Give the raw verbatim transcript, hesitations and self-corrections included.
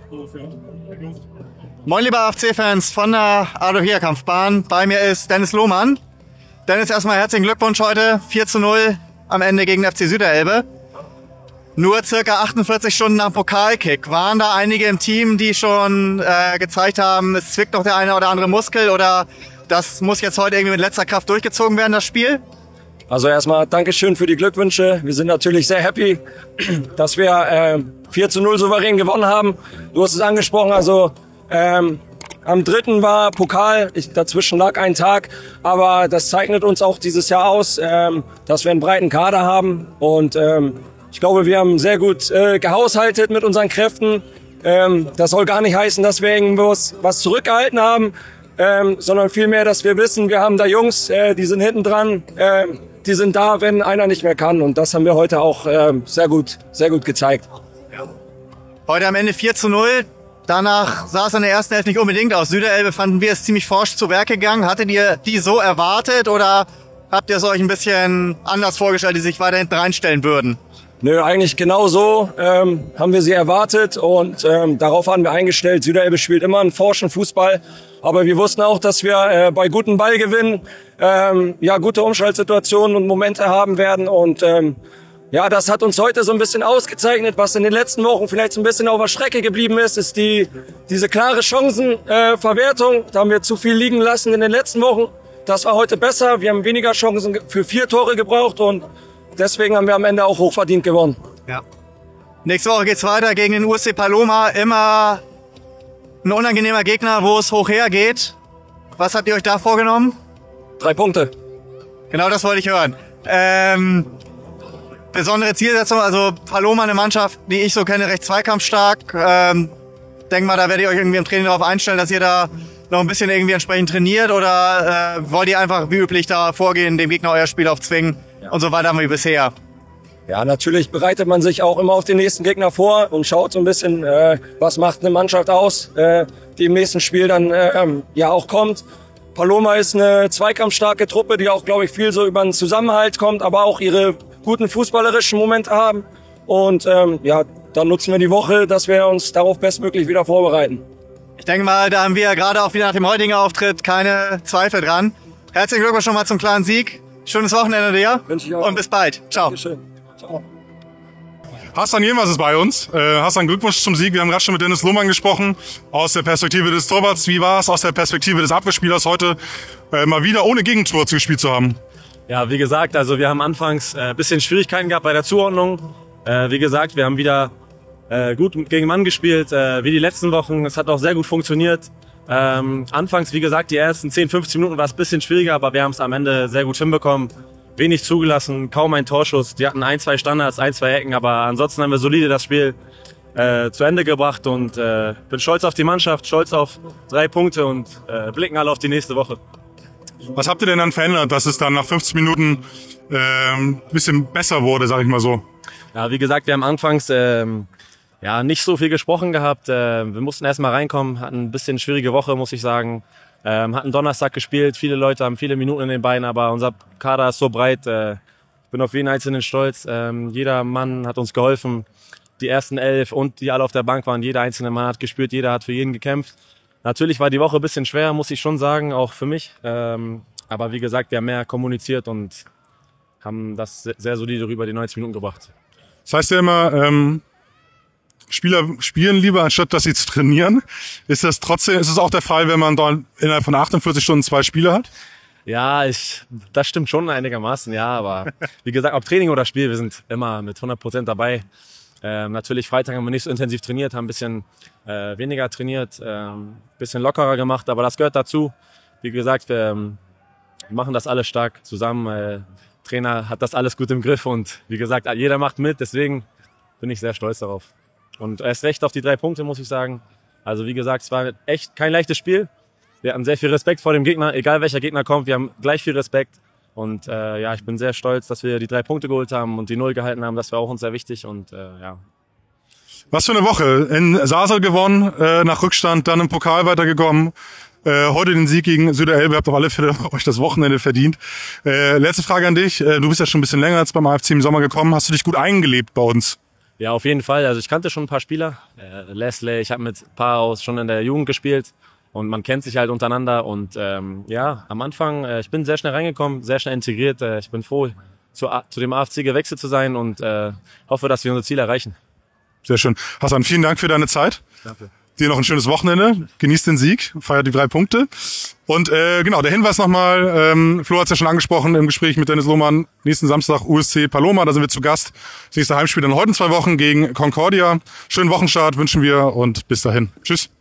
Moin liebe A F C-Fans von der Adolf-Hieher-Kampfbahn. Bei mir ist Dennis Lohmann. Dennis, erstmal herzlichen Glückwunsch heute. vier zu null am Ende gegen F C Süderelbe. Nur circa achtundvierzig Stunden nach Pokalkick. Waren da einige im Team, die schon äh, gezeigt haben, es zwickt noch der eine oder andere Muskel oder das muss jetzt heute irgendwie mit letzter Kraft durchgezogen werden, das Spiel? Also erstmal Dankeschön für die Glückwünsche. Wir sind natürlich sehr happy, dass wir äh, vier zu null souverän gewonnen haben. Du hast es angesprochen, also ähm, am dritten war Pokal, ich, dazwischen lag ein Tag, aber das zeichnet uns auch dieses Jahr aus, ähm, dass wir einen breiten Kader haben und ähm, ich glaube, wir haben sehr gut äh, gehaushaltet mit unseren Kräften. Ähm, das soll gar nicht heißen, dass wir irgendwas was zurückgehalten haben, ähm, sondern vielmehr, dass wir wissen, wir haben da Jungs, äh, die sind hinten dran, äh, die sind da, wenn einer nicht mehr kann. Und das haben wir heute auch äh, sehr gut, sehr gut gezeigt. Heute am Ende vier zu null. Danach sah es in der ersten Hälfte nicht unbedingt aus. Süderelbe fanden wir es ziemlich forsch zu Werke gegangen. Hattet ihr die so erwartet oder habt ihr es euch ein bisschen anders vorgestellt, die sich weiter hinten reinstellen würden? Nö, eigentlich genau so ähm, haben wir sie erwartet und ähm, darauf haben wir eingestellt. Süderelbe spielt immer einen forschen Fußball, aber wir wussten auch, dass wir äh, bei guten Ballgewinnen ähm, ja gute Umschaltsituationen und Momente haben werden und ähm, ja, das hat uns heute so ein bisschen ausgezeichnet. Was in den letzten Wochen vielleicht so ein bisschen auf der Strecke geblieben ist, ist die diese klare Chancenverwertung. Äh, da haben wir zu viel liegen lassen in den letzten Wochen. Das war heute besser. Wir haben weniger Chancen für vier Tore gebraucht und deswegen haben wir am Ende auch hochverdient gewonnen. Ja. Nächste Woche geht's weiter gegen den U S C Paloma. Immer ein unangenehmer Gegner, wo es hoch hergeht. Was habt ihr euch da vorgenommen? Drei Punkte. Genau das wollte ich hören. Ähm, besondere Zielsetzung, also Paloma, eine Mannschaft, die ich so kenne, recht zweikampfstark. Ähm, denk mal, da werdet ihr euch irgendwie im Training darauf einstellen, dass ihr da noch ein bisschen irgendwie entsprechend trainiert oder äh, wollt ihr einfach wie üblich da vorgehen, dem Gegner euer Spiel aufzwingen? Ja. Und so weiter wie bisher. Ja, natürlich bereitet man sich auch immer auf den nächsten Gegner vor und schaut so ein bisschen, äh, was macht eine Mannschaft aus, äh, die im nächsten Spiel dann äh, ja auch kommt. Paloma ist eine zweikampfstarke Truppe, die auch, glaube ich, viel so über den Zusammenhalt kommt, aber auch ihre guten fußballerischen Momente haben. Und ähm, ja, dann nutzen wir die Woche, dass wir uns darauf bestmöglich wieder vorbereiten. Ich denke mal, da haben wir gerade auch wieder nach dem heutigen Auftritt keine Zweifel dran. Herzlichen Glückwunsch schon mal zum klaren Sieg. Schönes Wochenende dir. Wünsche ich auch. Und bis bald. Ciao. Dankeschön. Ciao. Hassan Yilmaz ist bei uns. Äh, Hassan, Glückwunsch zum Sieg. Wir haben gerade schon mit Dennis Lohmann gesprochen. Aus der Perspektive des Torwarts. Wie war es aus der Perspektive des Abwehrspielers heute äh, mal wieder ohne Gegentor gespielt zu haben? Ja, wie gesagt, also wir haben anfangs ein äh, bisschen Schwierigkeiten gehabt bei der Zuordnung. Äh, wie gesagt, wir haben wieder äh, gut gegen Mann gespielt, äh, wie die letzten Wochen. Es hat auch sehr gut funktioniert. Ähm, anfangs, wie gesagt, die ersten zehn, fünfzehn Minuten war es ein bisschen schwieriger, aber wir haben es am Ende sehr gut hinbekommen. Wenig zugelassen, kaum ein Torschuss. Die hatten ein, zwei Standards, ein, zwei Ecken, aber ansonsten haben wir solide das Spiel äh, zu Ende gebracht und äh, bin stolz auf die Mannschaft, stolz auf drei Punkte und äh, blicken alle auf die nächste Woche. Was habt ihr denn dann verändert, dass es dann nach fünfzehn Minuten ähm, bisschen besser wurde, sag ich mal so? Ja, wie gesagt, wir haben anfangs ähm, ja nicht so viel gesprochen gehabt. Äh, wir mussten erst mal reinkommen, hatten ein bisschen schwierige Woche, muss ich sagen. Ähm, hatten Donnerstag gespielt, viele Leute haben viele Minuten in den Beinen, aber unser Kader ist so breit. Äh, ich bin auf jeden Einzelnen stolz. Ähm, jeder Mann hat uns geholfen. Die ersten elf und die alle auf der Bank waren, jeder einzelne Mann hat gespielt, jeder hat für jeden gekämpft. Natürlich war die Woche ein bisschen schwer, muss ich schon sagen, auch für mich. Ähm, aber wie gesagt, wir haben mehr kommuniziert und haben das sehr solide über die neunzig Minuten gebracht. Das heißt ja immer, ähm, Spieler spielen lieber, anstatt dass sie trainieren. Ist das trotzdem, ist es auch der Fall, wenn man da innerhalb von achtundvierzig Stunden zwei Spiele hat? Ja, ich, das stimmt schon einigermaßen, ja. Aber wie gesagt, ob Training oder Spiel, wir sind immer mit hundert Prozent dabei. Ähm, natürlich Freitag haben wir nicht so intensiv trainiert, haben ein bisschen äh, weniger trainiert, ähm, bisschen lockerer gemacht, aber das gehört dazu. Wie gesagt, wir ähm, machen das alles stark zusammen. Äh, Trainer hat das alles gut im Griff und wie gesagt, jeder macht mit, deswegen bin ich sehr stolz darauf. Und erst recht auf die drei Punkte, muss ich sagen. Also wie gesagt, es war echt kein leichtes Spiel. Wir hatten sehr viel Respekt vor dem Gegner, egal welcher Gegner kommt, wir haben gleich viel Respekt. Und äh, ja, ich bin sehr stolz, dass wir die drei Punkte geholt haben und die Null gehalten haben. Das war auch uns sehr wichtig und äh, ja. Was für eine Woche. In Sasel gewonnen, äh, nach Rückstand, dann im Pokal weitergekommen. Äh, heute den Sieg gegen Süderelbe, habt auf alle Fälle euch das Wochenende verdient. Äh, letzte Frage an dich. Äh, du bist ja schon ein bisschen länger als beim A F C im Sommer gekommen. Hast du dich gut eingelebt bei uns? Ja, auf jeden Fall. Also ich kannte schon ein paar Spieler. Äh, Leslie, ich habe mit ein paar aus schon in der Jugend gespielt und man kennt sich halt untereinander. Und ähm, ja, am Anfang, äh, ich bin sehr schnell reingekommen, sehr schnell integriert. Äh, ich bin froh, zu, zu dem A F C gewechselt zu sein und äh, hoffe, dass wir unser Ziel erreichen. Sehr schön. Hassan, vielen Dank für deine Zeit. Danke. Dir noch ein schönes Wochenende. Genießt den Sieg, feiert die drei Punkte. Und äh, genau, der Hinweis nochmal, ähm, Flo hat es ja schon angesprochen im Gespräch mit Dennis Lohmann, nächsten Samstag U S C Paloma, da sind wir zu Gast. Das nächste Heimspiel dann heute in zwei Wochen gegen Concordia. Schönen Wochenstart wünschen wir und bis dahin. Tschüss.